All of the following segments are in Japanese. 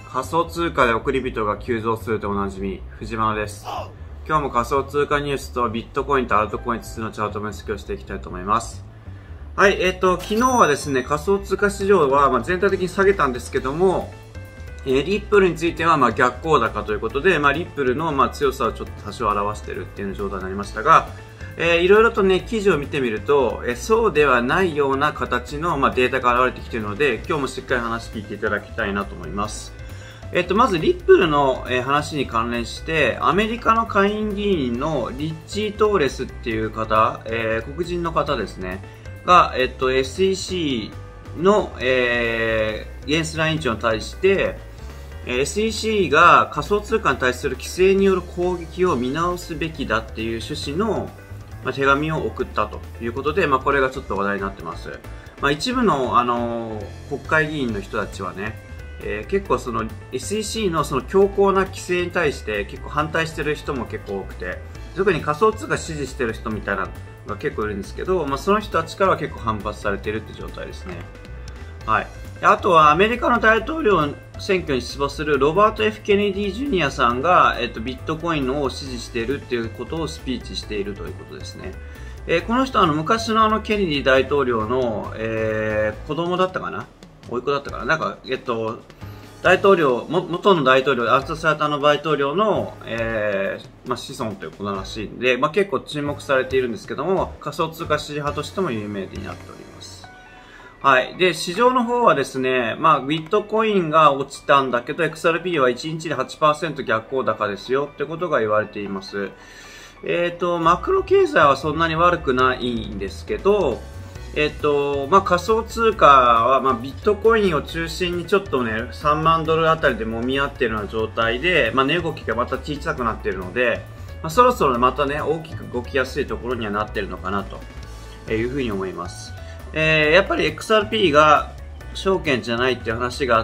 仮想通貨で送り人が急増するとおなじみ、藤間です。今日も仮想通貨ニュースとビットコインとアルトコイン2のチャート分析をしていきたいと思います。はい、昨日はですね、仮想通貨市場は全体的に下げたんですけども、リップルについては逆行高ということで、リップルの強さをちょっと多少表しているっていう状態になりましたが、いろいろとね、記事を見てみると、そうではないような形のデータが現れてきているので、今日もしっかり話聞いていただきたいなと思います。まず、リップルの話に関連して、アメリカの下院議員のリッチー・トーレスっていう方、黒人の方ですね、が、SEC の、ゲンスラー委員長に対して、SEC が仮想通貨に対する規制による攻撃を見直すべきだっていう趣旨の手紙を送ったということで、これがちょっと話題になってます。一部の、国会議員の人たちはね、結構その SEC のその強硬な規制に対して結構反対してる人も結構多くて、特に仮想通貨支持してる人みたいなのが結構いるんですけど、その人たちからは結構反発されているって状態ですね。はい。あとはアメリカの大統領選挙に出馬するロバート・ F ・ケネディ・ジュニアさんが、ビットコインを支持しているっていうことをスピーチしているということですね。この人は昔のケネディ大統領の、子供だったかな、甥っ子だったかな、なんか、大統領、元の大統領、暗殺された大統領の、子孫ということらしいんで、結構注目されているんですけども、仮想通貨支持派としても有名になっております。はい。で、市場の方はですね、ビットコインが落ちたんだけど、XRP は1日で 8% 逆行高ですよってことが言われています。マクロ経済はそんなに悪くないんですけど、仮想通貨は、ビットコインを中心にちょっとね、3万ドルあたりで揉み合っているような状態で、値動きがまた小さくなっているので、そろそろまたね、大きく動きやすいところにはなっているのかなというふうに思います。やっぱり XRP が証券じゃないっていう話があって、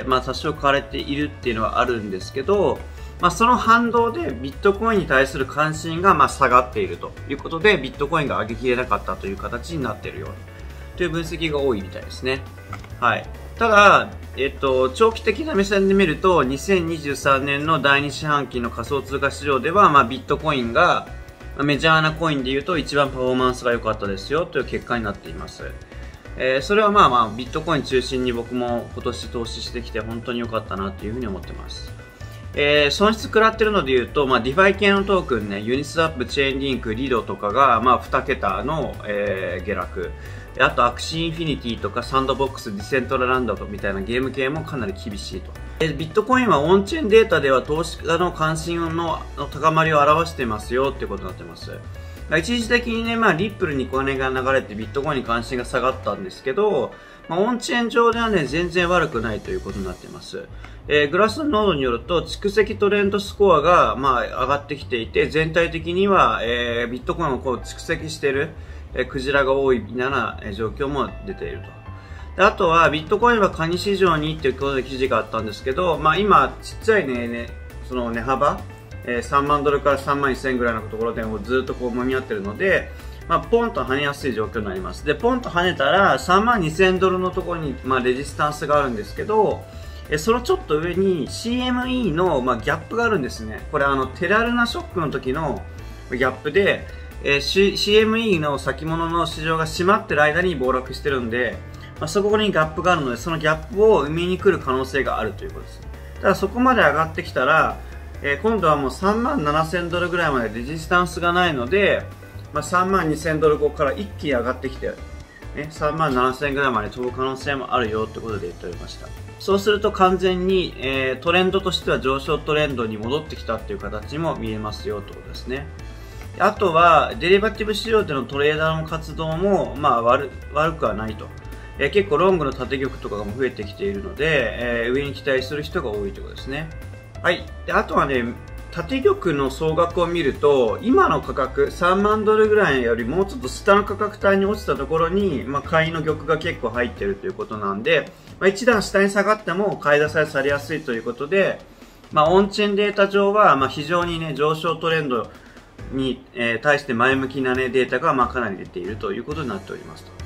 多少買われているっていうのはあるんですけど、その反動でビットコインに対する関心が下がっているということで、ビットコインが上げきれなかったという形になっているよという分析が多いみたいですね。はい。ただ、長期的な目線で見ると、2023年の第2四半期の仮想通貨市場では、ビットコインがメジャーなコインで言うと一番パフォーマンスが良かったですよという結果になっています。それはビットコイン中心に僕も今年投資してきて本当に良かったなというふうに思ってます。損失食らってるので言うと、ディファイ系のトークンね、ユニスワップ、チェーンリンク、リドとかが、2桁の、下落。あと、アクシーインフィニティとか、サンドボックス、ディセントラランドみたいなゲーム系もかなり厳しいと。ビットコインはオンチェーンデータでは投資家の関心の高まりを表してますよってことになってます。一時的にね、リップルにお金が流れてビットコインに関心が下がったんですけど、オンチェーン上ではね、全然悪くないということになっています。グラスノードによると、蓄積トレンドスコアが、上がってきていて、全体的には、ビットコインを蓄積している、クジラが多いみたいな状況も出ていると。あとは、ビットコインはカニ市場にっていうことで記事があったんですけど、今、ちっちゃいその値幅、3万ドルから3万1000円ぐらいのところでずっと揉み合ってるので、ポンと跳ねやすい状況になります。で、ポンと跳ねたら、3万2000ドルのところに、レジスタンスがあるんですけど、そのちょっと上に CME の、ギャップがあるんですね。これテラルナショックの時のギャップで、CME の先物の市場が閉まってる間に暴落してるんで、そこにギャップがあるので、そのギャップを埋めに来る可能性があるということです。ただそこまで上がってきたら、今度はもう3万7000ドルぐらいまでレジスタンスがないので、3万2000ドル後から一気に上がってきて、3万7000円ぐらいまで飛ぶ可能性もあるよということで言っておりました。そうすると完全に、トレンドとしては上昇トレンドに戻ってきたという形も見えますよということですね。あとは、デリバティブ市場でのトレーダーの活動も、悪くはないと。結構ロングの縦玉とかが増えてきているので、上に期待する人が多いということですね。はい。で、あとはね、縦玉の総額を見ると、今の価格、3万ドルぐらいよりもうちょっと下の価格帯に落ちたところに、買いの玉が結構入っているということなんで、一段下に下がっても買い出さされやすいということで、オンチェーンデータ上は、非常にね、上昇トレンドに、対して前向きなね、データがかなり出ているということになっておりますと。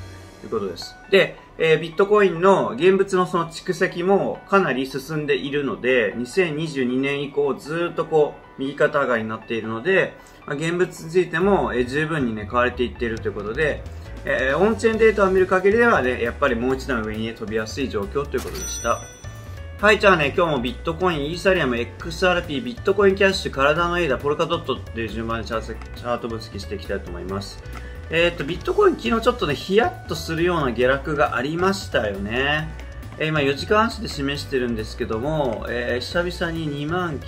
いうことです。で、ビットコインの現物のその蓄積もかなり進んでいるので、2022年以降ずっとこう、右肩上がりになっているので、現物についても十分にね、買われていっているということで、オンチェーンデータを見る限りではね、やっぱりもう一段上に、ね、飛びやすい状況ということでした。はい、じゃあね、今日もビットコイン、イーサリアム、XRP、ビットコインキャッシュ、カラダノエイダ、ポルカドットっていう順番でチャート分析していきたいと思います。ビットコイン昨日ちょっとね、ヒヤッとするような下落がありましたよね。今4時間足で示してるんですけども、久々に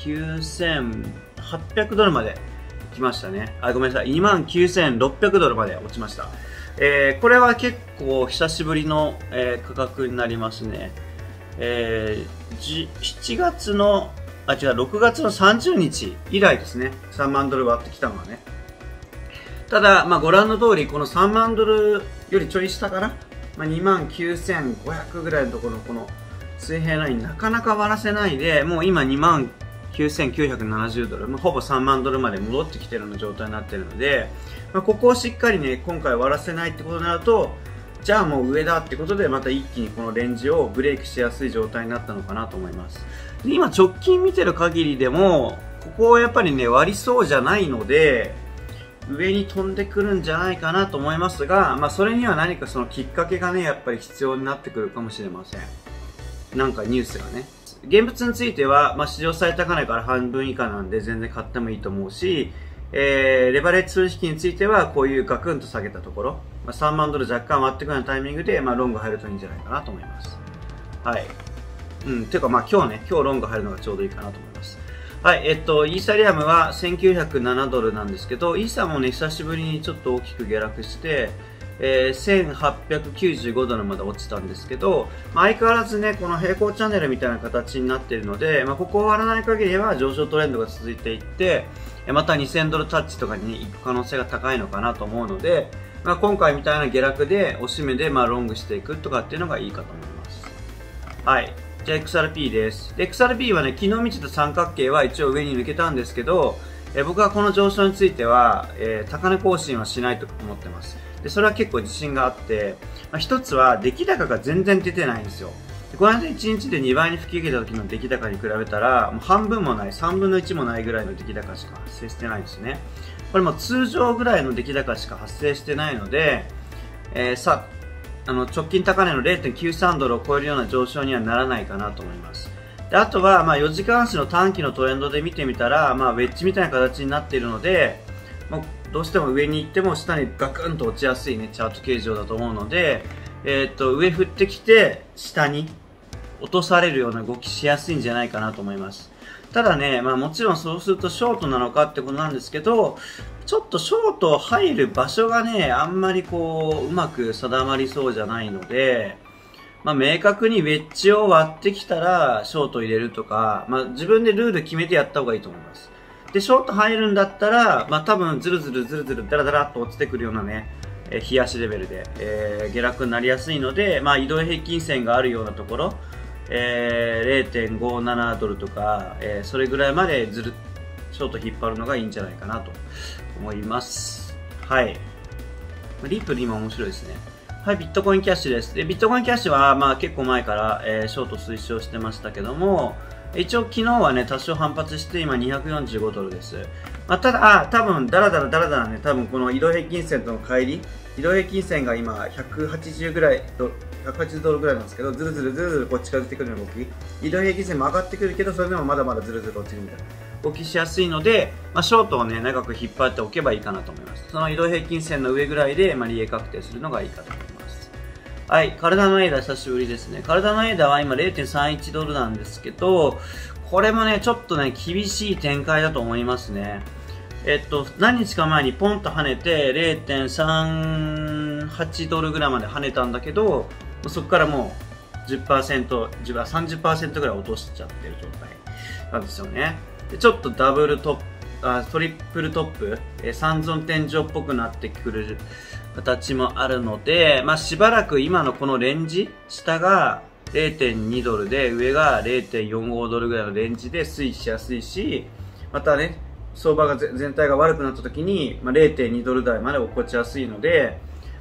29,800ドルまで来ましたね。ごめんなさい。29,600ドルまで落ちました。これは結構久しぶりの、価格になりますね。6月の30日以来ですね。3万ドル割ってきたのはね。ただ、ご覧の通り、この3万ドルよりちょい下かな、29,500 ぐらいのところのこの水平ラインなかなか割らせないで、もう今29,970 ドル、ほぼ3万ドルまで戻ってきているような状態になっているので、ここをしっかりね、今回割らせないってことになると、じゃあもう上だってことで、また一気にこのレンジをブレイクしやすい状態になったのかなと思います。で今直近見てる限りでも、ここをやっぱりね、割りそうじゃないので、上に飛んでくるんじゃないかなと思いますが、それには何かそのきっかけがね、やっぱり必要になってくるかもしれません。なんかニュースがね。現物については、史上最高値から半分以下なんで全然買ってもいいと思うし、レバレッジ取引についてはこういうガクンと下げたところ、3万ドル若干割ってくるようなタイミングで、ロング入るといいんじゃないかなと思います。はい。ていうか今日ロング入るのがちょうどいいかなと思います。はい、イーサリアムは1907ドルなんですけど、イーサもね、久しぶりにちょっと大きく下落して、1895ドルまで落ちたんですけど、相変わらずね、この平行チャンネルみたいな形になっているので、ここを割らない限りは上昇トレンドが続いていって、また2000ドルタッチとかに、行く可能性が高いのかなと思うので、今回みたいな下落で、押し目でロングしていくとかっていうのがいいかと思います。はい。じゃあ XRP です。で XRP はね、昨日見てた三角形は一応上に抜けたんですけど、僕はこの上昇については、高値更新はしないと思ってます。でそれは結構自信があって、一つは出来高が全然出てないんですよ。でこの間1日で2倍に吹き上げた時の出来高に比べたら、もう半分もない、3分の1もないぐらいの出来高しか発生してないんですね。これも通常ぐらいの出来高しか発生してないので、直近高値の 0.93 ドルを超えるような上昇にはならないかなと思います。であとは、4時間足の短期のトレンドで見てみたら、ウェッジみたいな形になっているので、どうしても上に行っても下にガクンと落ちやすいね、チャート形状だと思うので、上振ってきて、下に落とされるような動きしやすいんじゃないかなと思います。ただね、もちろんそうするとショートなのかってことなんですけど、ちょっとショート入る場所がね、あんまりうまく定まりそうじゃないので、明確にウェッジを割ってきたらショート入れるとか、自分でルール決めてやった方がいいと思います。で、ショート入るんだったら、多分ズルズルダラダラっと落ちてくるようなね、日足レベルで、下落になりやすいので、移動平均線があるようなところ、0.57 ドルとか、それぐらいまでショート引っ張るのがいいんじゃないかなと思います。はい。リップル今面白いですね。はい、ビットコインキャッシュです。で、ビットコインキャッシュは、結構前から、ショート推奨してましたけども、一応昨日はね、多少反発して今245ドルです。ただ、多分ダラダラね、多分この移動平均線との乖離、移動平均線が今180ぐらい、180ドルぐらいなんですけど、ずるずるこう近づいてくるような動き、移動平均線も上がってくるけど、それでもまだまだずるずる落ちるみたいな動きしやすいので、ショートをね、長く引っ張っておけばいいかなと思います。その移動平均線の上ぐらいで、利益確定するのがいいかと思います。はい、カルダノエイダ久しぶりですね。カルダノエイダは今 0.31 ドルなんですけど、これもね、ちょっとね、厳しい展開だと思いますね。何日か前にポンと跳ねて 0.38 ドルぐらいまで跳ねたんだけど、そこからもう 30% ぐらい落としちゃってる状態なんですよね。でちょっとトリプルトップ、三尊天井っぽくなってくる形もあるので、しばらく今のこのレンジ、下が 0.2 ドルで上が 0.45 ドルぐらいのレンジで推移しやすいし、またね、相場が全体が悪くなった時に、0.2 ドル台まで落っこちやすいので、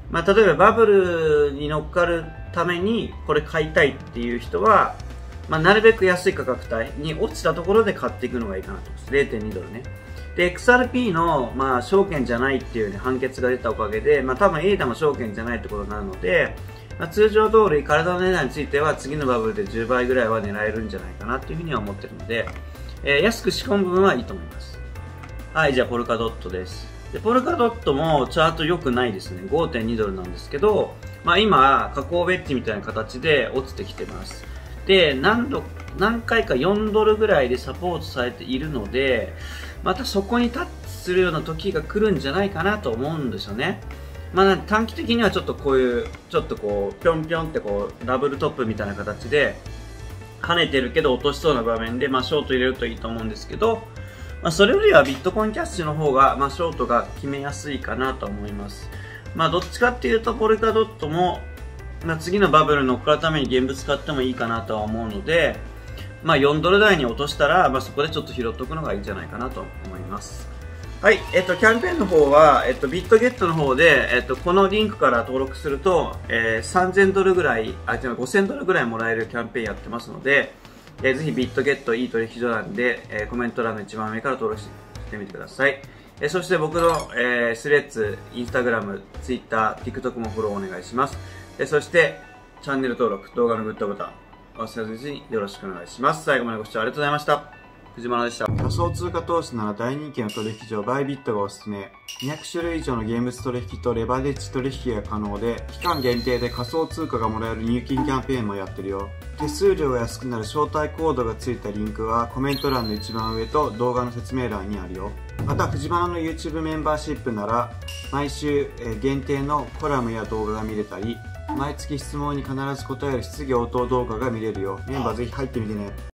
例えばバブルに乗っかるためにこれ買いたいっていう人は、なるべく安い価格帯に落ちたところで買っていくのがいいかなと思います。0.2 ドルね。で、XRP の、証券じゃないっていう、判決が出たおかげで、多分 ADA も証券じゃないってことになるので、通常通り体の値段については次のバブルで10倍ぐらいは狙えるんじゃないかなっていうふうには思ってるので、安く仕込む部分はいいと思います。はい、じゃあポルカドットです。で、ポルカドットもチャート良くないですね。5.2 ドルなんですけど、今、下降ウェッジみたいな形で落ちてきてます。で、何回か4ドルぐらいでサポートされているので、またそこにタッチするような時が来るんじゃないかなと思うんですよね。短期的にはちょっとこういう、ちょっとこう、ぴょんぴょんってこう、ダブルトップみたいな形で、跳ねてるけど落としそうな場面で、ショート入れるといいと思うんですけど、それよりはビットコインキャッシュの方が、ショートが決めやすいかなと思います。どっちかっていうと、ポルカドットも、次のバブルに乗っかるために現物買ってもいいかなとは思うので、4ドル台に落としたら、そこでちょっと拾っておくのがいいんじゃないかなと思います。はい、キャンペーンの方は、ビットゲットの方で、このリンクから登録すると、3000ドルぐらい、5000ドルぐらいもらえるキャンペーンやってますので、ぜひビットゲットいい取引所なんで、コメント欄の一番上から登録してみてください。そして僕の、スレッズ、インスタグラム、ツイッター、TikTok もフォローお願いします。そして、チャンネル登録、動画のグッドボタン、忘れずによろしくお願いします。最後までご視聴ありがとうございました。藤原でした。仮想通貨投資なら大人気の取引所バイビットがおすすめ。200種類以上の現物取引とレバレッジ取引が可能で、期間限定で仮想通貨がもらえる入金キャンペーンもやってるよ。手数料が安くなる招待コードがついたリンクはコメント欄の一番上と動画の説明欄にあるよ。また藤原の YouTube メンバーシップなら毎週限定のコラムや動画が見れたり、毎月質問に必ず答える質疑応答動画が見れるよ。メンバーぜひ入ってみてね。